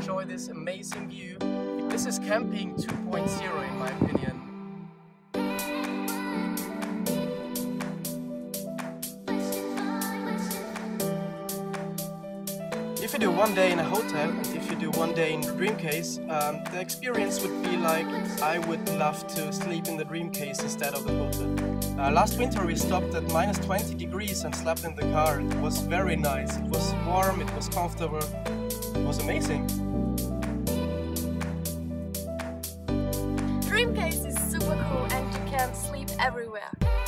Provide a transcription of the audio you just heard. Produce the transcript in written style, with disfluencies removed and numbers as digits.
enjoy this amazing view. This is camping 2.0 in my opinion. If you do one day in a hotel and if you do one day in the Dreamcase, the experience would be like I would love to sleep in the Dreamcase instead of the hotel. Last winter we stopped at minus 20 degrees and slept in the car. It was very nice. It was warm, it was comfortable, it was amazing. Dreamcase is super cool and you can sleep everywhere.